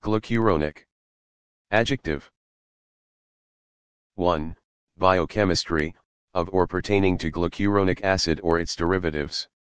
Glucuronic. Adjective. 1. Biochemistry, of or pertaining to glucuronic acid or its derivatives.